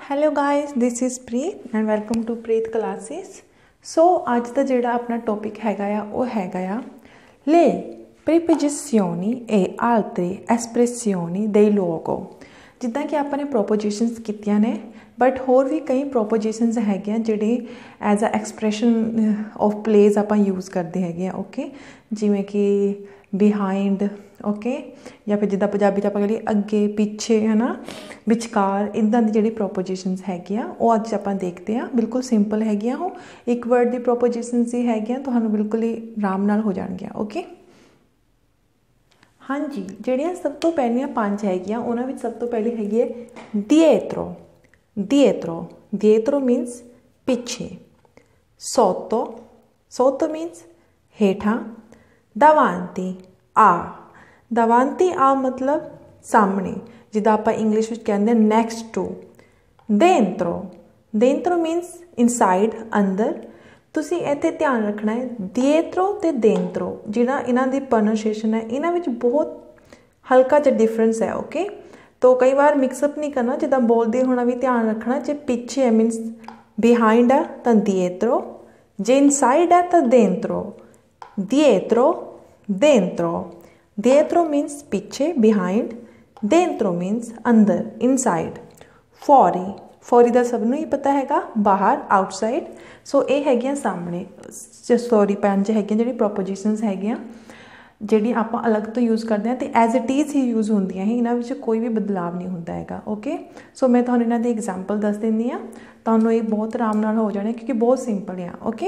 Hello guys, this is Preet and welcome to Preet classes. So अज का जिहड़ा अपना टॉपिक हैगा आ वो हैगा आ ले preposizioni e altre espressioni dei luogo। जिद्दां कि आपने प्रोपोजिशनस कीतियां ने बट होर भी कई प्रोपोजिशनस हैगे जिहड़े as a expression of place आपां यूज़ करते हैं। ओके, जिवें कि बिहाइंड, ओके, या फिर जिद्दां पंजाबी च आपां कहिए अगे पिछे, है ना, विचकार, इदां दी जिहड़ी प्रोपोजिशनस हैगियां वो अज आपां देखते हैं। बिल्कुल सिंपल हैगियां, वो एक वर्ड दी प्रोपोजिशनस ही हैगियां, तुहानूं बिल्कुल ही आराम नाल हो जाणगियां। ओके, हाँ जी, ਜਿਹੜੀਆਂ सब तो पहलियां पांच हैगियां उन्हां विच सब तो पहली हैगी है dietro। dietro dietro मीनस पिछे। sotto sotto मीनस हेठां। davanti आ davanti आ मतलब सामने, जिद्दां आपां इंग्लिश विच कहंदे next to. dentro dentro means inside, अंदर। तुसी इत्थे ध्यान रखना है dietro ते dentro जिहड़ा इन्हां दी प्रोनाउंसिएशन है, इन्हां विच बहुत हल्का जिहा डिफरेंस है। ओके, तो कई बार मिक्सअप नहीं करना, जिद्दां बोलदे होना भी ध्यान रखना। जे पिछे है मीनस बिहाइंड है तां dietro, जे इनसाइड है तां dentro। dietro dentro dietro मीनस पिछे, बिहाइंड। dentro मीनस अंदर, इनसाइड। fuori फौरी का सबनों ही पता हैगा, बाहर, आउटसाइड। सो ये हैगियां सामने। सॉरी पंज हैगियां जिहड़ी प्रोपोजिशनस हैगियां जिहड़ी आपां अलग तो यूज़ करते हैं, तो एज इट इज़ ही यूज़ होंदियां ही, इन्हां विच कोई भी बदलाव नहीं होंदा हैगा। ओके, सो मैं तुहानूं इन्हां दी एग्जाम्पल दस दिंदी हां, तुहानूं ये बहुत आराम नाल हो जाने क्योंकि बहुत सिंपल है। ओके,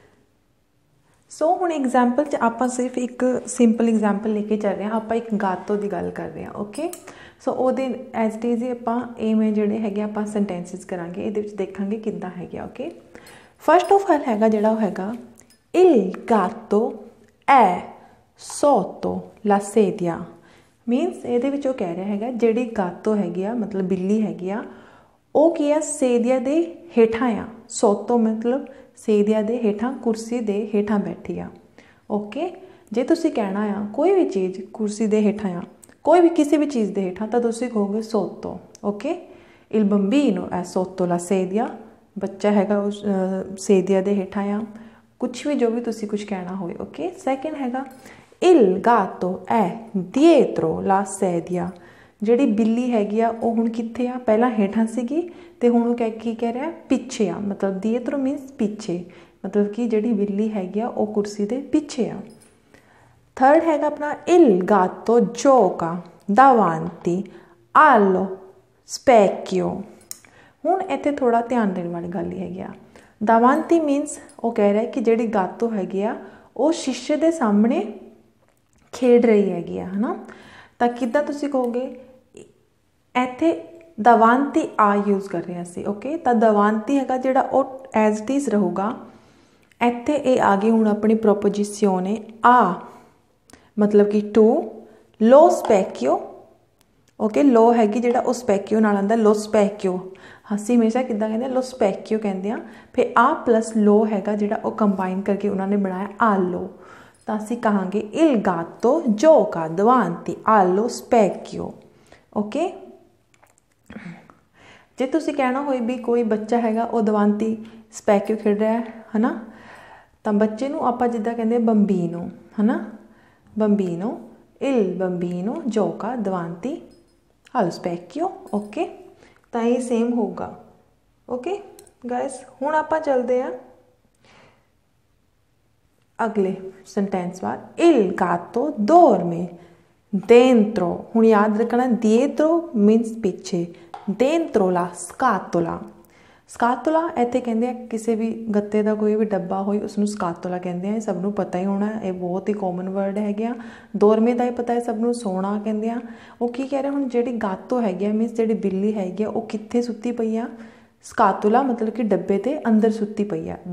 सो हुण एग्जाम्पल च आपां सिर्फ एक सिंपल एग्जाम्पल लेके चल रहे हैं। आपां एक गातो की गल कर रहे हैं। ओके, सो ਉਹਦੇ एज इट इज़ ही आपां इवें ਜਿਹੜੇ ਹੈਗੇ ਆਪਾਂ ਸੈਂਟੈਂਸਿਸ ਕਰਾਂਗੇ, ਇਹਦੇ ਵਿੱਚ ਦੇਖਾਂਗੇ ਕਿੱਦਾਂ ਹੈਗੇ। ਓਕੇ, फस्ट ऑफ ऑल हैगा जिहड़ा हैगा il gatto è sotto la sedia। मीनस ਇਹਦੇ ਵਿੱਚ ਉਹ ਕਹਿ ਰਿਹਾ ਹੈਗਾ ਜਿਹੜੀ ਗਾਤੋ ਹੈਗੀ ਆ मतलब ਬਿੱਲੀ ਹੈਗੀ ਆ ਉਹ ਕੀ ਆ ਸੇਦੀਆ ਦੇ ਹੇਠਾਂ ਆ। ਸੋਤੋ मतलब ਸੇਦੀਆ ਦੇ ਹੇਠਾਂ, ਕੁਰਸੀ ਦੇ ਹੇਠਾਂ ਬੈਠੀ ਆ। ਓਕੇ, ਜੇ ਤੁਸੀਂ ਕਹਿਣਾ ਆ ਕੋਈ ਵੀ ਚੀਜ਼ ਕੁਰਸੀ ਦੇ ਹੇਠਾਂ ਆ, कोई भी किसी भी चीज़ के हेठां, तो तुसीं कहोगे सोतो। Okay, il bambino è sotto la sedia, बच्चा हैगा उस सेदिया दे हेठां आ, कुछ भी जो भी तुसीं कुछ कहना होए। ओके, सैकेंड हैगा il gatto è dietro la sedia। जिहड़ी बिल्ली हैगी आ वो हुण कित्थे आ, पहलां हेठां सीगी ते हुण वो की कह रहा पिछे आ, मतलब dietro मीनस पिछे, मतलब कि जिहड़ी बिल्ली हैगी आ वो कुर्सी दे पिछे आ। थर्ड हैगा अपना il gatto gioca davanti allo specchio। हुण इत्थे थोड़ा ध्यान देने वाली गल ही हैगी आ। davanti मीनस वो कह रहा है कि जिहड़ी गातो हैगी आ वो शीशे दे सामने खेड रही हैगी आ, है ना। तां किद्दां तुसीं कहोगे, इत्थे davanti आ यूज़ कर रहे हैं असीं। ओके, तां davanti हैगा जिहड़ा वो एज इट इज़ रहूगा। इत्थे ये आ गई हुण अपनी प्रोपोजिशिone आ, मतलब कि टू। लो स्पैक्यो, ओके, लो हैगी जिहड़ा उस स्पैक्यो नाल आंदा, लो स्पैक्यो। हसी हमेशा किद्दां कहंदे लो स्पैक्यो कहंदे आ। फिर आ प्लस लो हैगा जिहड़ा वो कंबाइन करके उन्होंने बनाया आलो, तो असीं कहांगे il gatto gioca davanti allo specchio। Okay, जे तुसीं कहना होए भी कोई बच्चा हैगा वो davanti स्पैक्यो खेड रहा है ना, तो बच्चे नूं आपां जिद्दां कहंदे बंबीनो, है ना, bambino, il bambino gioca davanti allo specchio। Okay, तो ये सेम होगा। ओके गाइस, हुण आपां चलदे हैं अगले सेंटेंस वाल। il gatto dorme dentro। हुण याद रखना dietro मीनस पिछे, dentro la scatola। स्कातुला इत्थे कहंदे आ किसी भी गत्ते का कोई भी डब्बा होए उसनूं स्कातुला कहंदे आ। सब नूं पता ही होना, ये बहुत ही कॉमन वर्ड हैगे आ। दोरमे का ही पता है सब नूं, सोना कहंदे आ। वो की कह रहे हुण जिहड़ी गातो हैगी आ मीनस जिहड़ी बिल्ली हैगी आ वो कित्थे सुत्ती पई आ, स्कातुला मतलब कि डब्बे ते अंदर सुत्ती पई आ।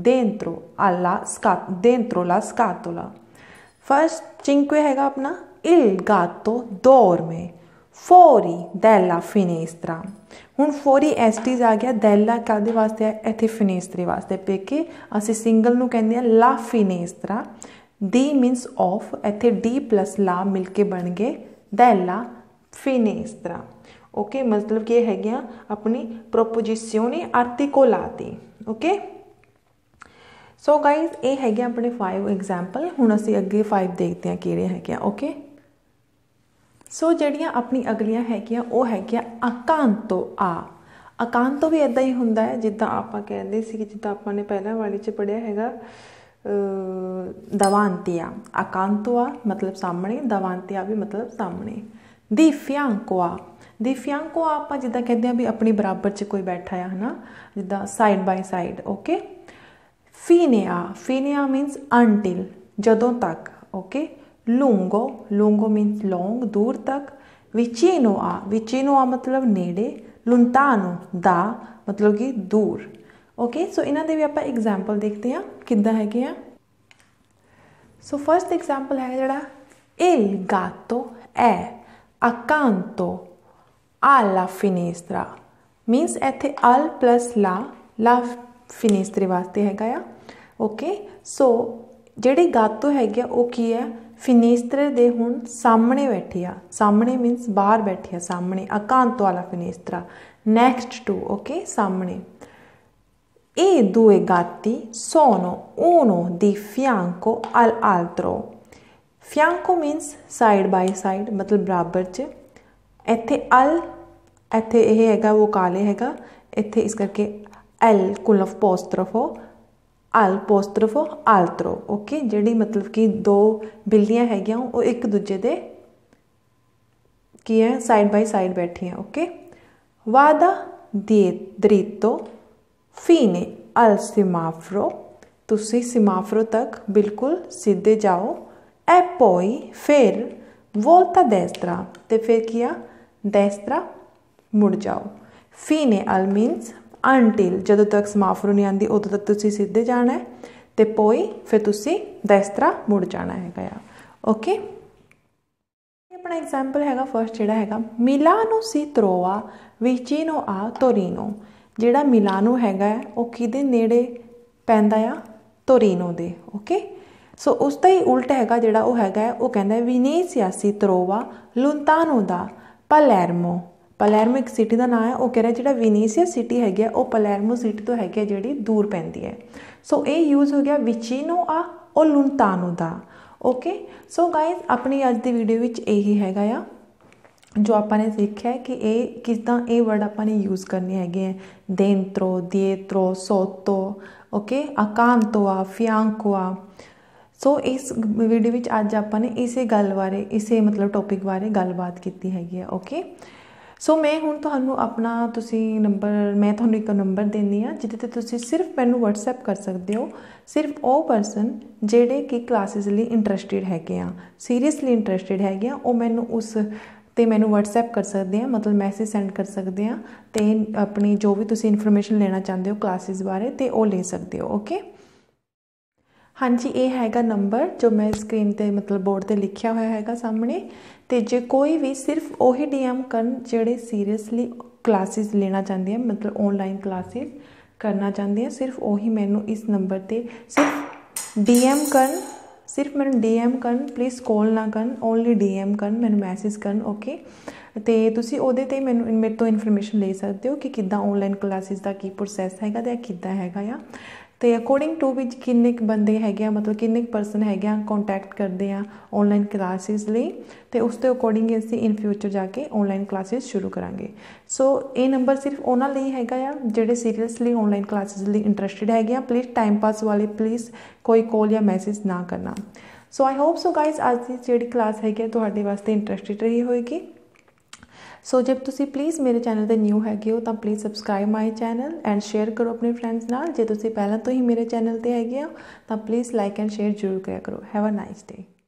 dentro la scatola। फर्स्ट चिंक्वे हैगा अपना il gatto dorme fuori dalla finestra। हुण फोरी एसटीज आ गया, दैला कादे वास्ते है, इत्थे फिनेस्त्रे वास्ते, पेके असीं सिंगल नूं कहंदे आ ला फिनेस्त्रा। दी मीनस ऑफ, इत्थे डी प्लस ला मिल के बन गए दैला फिनेस्त्रा। ओके मतलब कि है अपनी प्रोपोजिशिone आर्टिकोलाती ओके। सो गाइज ये है अपने 5 एग्जाम्पल। हुण असीं अगे 5 देखते हैं किहड़े है ओके। सो जड़ियाँ अपनी अगलियां है वो है अकांतो आ। अकांतो भी इदा ही होंदा है जिद्दां आपां कहंदे सी जिद्दां आपां ने पहला वाले च पढ़िया हैगा दवांतिया। अकांतो आ मतलब सामने, दवांतिया भी मतलब सामने। दी फियांको आ, दी फियांको आ आपां जिद्दां कहंदे आ भी अपनी बराबर च कोई बैठा है ना, जिद्दां साइड बाय साइड ओके। फीने आ, फीने आ मीनस अंटिल जदों तक ओके। लूंगो, लूंगो मीनस लॉन्ग दूर तक। विचिनो आ, विचिनो आ मतलब नेड़े। लुंतानो दा मतलब कि दूर ओके। सो इन्हां दे भी आपां एग्जाम्पल देखते हैं किद्दां हैगे आ। सो फर्स्ट एग्जाम्पल है जिहड़ा il gatto è accanto alla finestra मीनस इत्थे al प्लस ला फिनेस्त्रे वास्ते हैगा आ ओके। सो जिहड़ी गातो हैगी वो की है फिनेस्त्रे दे हुण सामने बैठी आ। सामने मीनस बाहर बैठी आ सामने। अकांतो alla finestra next to okay सामने। E due gatti sono uno di fianco all'altro। fianco means side by side मतलब बराबर च। इत्थे अल इत्थे यह हैगा वो काले हैगा इत्थे इस करके एल कुलफ पोस्ट्रोफो अल पोस्ट्रोफो आल्त्रो ओके। जिहड़ी मतलब कि दो बिल्लियां हैगियां वो एक दूजे दे की है साइड बाय साइड बैठी हैं ओके। वादा dritto fine al semaforo, तुसी सिमाफरो तक बिल्कुल सीधे जाओ। ए poi फिर volta destra, ते फिर किया destra मुड़ जाओ। fine al मीनस until जदों तक समाफरो नहीं आती उदों तक तुसी सीधे जाना है, ते poi फिर तुसी destra मुड़ जाना है ओके। अपना एग्जाम्पल हैगा फर्स्ट जिहड़ा हैगा मिलानो सी त्रोवा विचिनो आ तोरिनो। जिहड़ा मिलानो हैगा वो किहदे नेड़े पैंदा आ तोरिनो दे ओके। सो उसका ही उल्ट हैगा जिहड़ा वो हैगा वो कहंदा विनेसिया सी त्रोवा लोंतानो दा पालेर्मो। पालेर्मो एक सिटी का नाम है। वो कह रहा जिहड़ा विनेसिया सिटी हैगी वो पालेर्मो सिटी तो हैगी जिहड़ी दूर पैंदी है। सो ये यूज़ हो गया विचिनो आ और लोंतानो दा ओके। सो गाइज अपनी अज की वीडियो विच यही हैगा आ जो आपने सीखा है कि ये किदां ये वर्ड आपने यूज़ करने हैगे डेंट्रो दिएत्रो सोतो ओके अकांतो आ फियांको आ। सो इस वीडियो विच अज आपने इसे गल बारे इसे मतलब टॉपिक बारे गलबात की हैगी ओके। सो मैं हुण तुहानू अपना तुसी नंबर मैं तुहानू एक नंबर देनी आ जिहदे ते तुसी सिर्फ मैनू वट्सएप कर सकते हो। सिर्फ वो परसन जिहड़े कि क्लासिस लई इंटरस्टिड हैगे आ सीरीयसली इंटरस्टिड हैगे आ वो मैनू उस ते मैनू वट्सएप कर सकते हैं मतलब मैसेज सेंड कर सकते हैं तो अपनी जो भी तुसी इन्फॉर्मेशन लेना चाहते हो क्लासिस बारे तो वो ले सकते हो ओके। हाँ जी ये हैगा नंबर जो मैं स्क्रीन ते मतलब बोर्ड ते लिखिया होया हैगा सामने। तो जे कोई भी सिर्फ वही DM करन जिहड़े सीरीयसली क्लासिस लेना चाहते हैं मतलब ऑनलाइन क्लासिस करना चाहते हैं सिर्फ वही मैनू इस नंबर ते सिर्फ DM करन सिर्फ मैंने DM करन प्लीज़ कॉल ना करन ओनली DM करन मैंने मैसेज करन ओके। तो तुसी ओहदे ते मैनू मेरे तो इन्फॉर्मेशन ले सकते हो कि किद्दां ऑनलाइन क्लासिस का की प्रोसैस हैगा ते किद्दां हैगा आ तो अकॉर्डिंग टू विच किन्ने बंदे हैगे मतलब किन्ने परसन हैगे कॉन्टैक्ट करते हैं ऑनलाइन क्लासिस लिए तो उसके अकॉर्डिंग असी इन फ्यूचर जाके ऑनलाइन क्लासिस शुरू करांगे। सो ये नंबर सिर्फ उन्होंने लिए हैगा आ जिहड़े सीरीयसली ऑनलाइन क्लासिस लिए इंटरस्टिड हैगे प्लीज़ टाइम पास वाले प्लीज़ कोई कॉल या मैसेज ना करना। सो आई होप सो गाइज अज की जिहड़ी क्लास हैगी तुहाडे वास्ते इंटरस्टिड रही होएगी। सो जब तुसी प्लीज़ मेरे चैनल पर न्यू हैगे हो तो please subscribe my channel and share करो अपने फ्रेंड्स नाल। जे तुसी पहला तो ही मेरे चैनल पर हैगे हो तो प्लीज़ लाइक एंड शेयर जरूर करा करो। Have a nice day.